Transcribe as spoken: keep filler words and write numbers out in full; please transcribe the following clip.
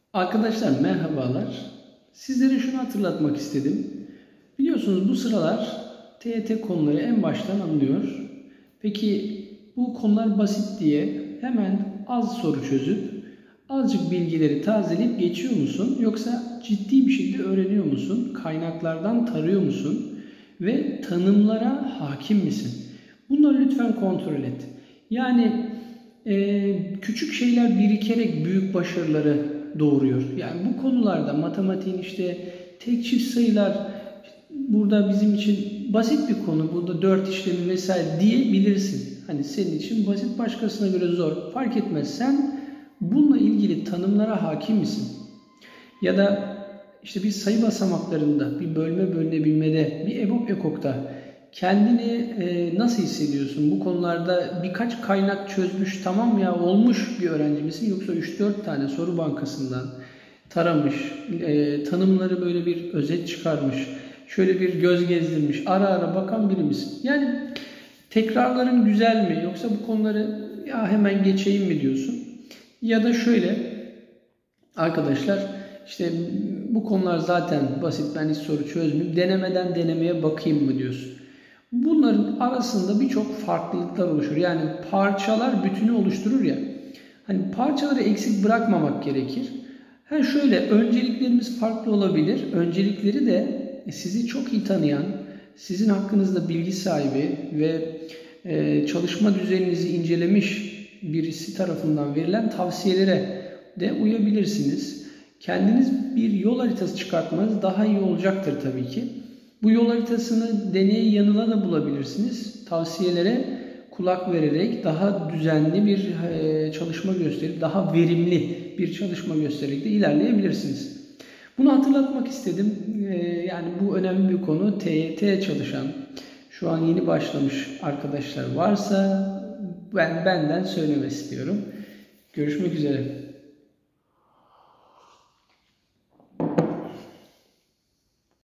Arkadaşlar merhabalar. Sizlere şunu hatırlatmak istedim. Biliyorsunuz bu sıralar T Y T konuları en baştan alınıyor. Peki bu konular basit diye hemen az soru çözüp azıcık bilgileri tazeleyip geçiyor musun? Yoksa ciddi bir şekilde öğreniyor musun? Kaynaklardan tarıyor musun? Ve tanımlara hakim misin? Bunları lütfen kontrol et. Yani e, küçük şeyler birikerek büyük başarıları doğuruyor. Yani bu konularda matematiğin işte tek çift sayılar burada bizim için basit bir konu. Burada dört işlemi vesaire diyebilirsin. Hani senin için basit, başkasına göre zor. Fark etmez. Sen bununla ilgili tanımlara hakim misin? Ya da işte bir sayı basamaklarında, bir bölme bölünebilmede, bir EBOB ekokta kendini e, nasıl hissediyorsun? Bu konularda birkaç kaynak çözmüş, tamam ya olmuş bir öğrenci misin? Yoksa üç dört tane soru bankasından taramış, e, tanımları böyle bir özet çıkarmış, şöyle bir göz gezdirmiş, ara ara bakan biri misin? Yani tekrarların güzel mi? Yoksa bu konuları ya hemen geçeyim mi diyorsun? Ya da şöyle arkadaşlar, işte bu konular zaten basit, ben hiç soru çözmeyeyim, denemeden denemeye bakayım mı diyorsun? Bunların arasında birçok farklılıklar oluşur. Yani parçalar bütünü oluşturur ya. Hani parçaları eksik bırakmamak gerekir. Ha şöyle, önceliklerimiz farklı olabilir. Öncelikleri de sizi çok iyi tanıyan, sizin hakkınızda bilgi sahibi ve e, çalışma düzeninizi incelemiş birisi tarafından verilen tavsiyelere de uyabilirsiniz. Kendiniz bir yol haritası çıkartmanız daha iyi olacaktır tabii ki. Bu yol haritasını deneye yanıla da bulabilirsiniz. Tavsiyelere kulak vererek daha düzenli bir çalışma gösterip daha verimli bir çalışma göstererek de ilerleyebilirsiniz. Bunu hatırlatmak istedim. Yani bu önemli bir konu. T Y T çalışan, şu an yeni başlamış arkadaşlar varsa ben benden söylemek istiyorum. Görüşmek üzere.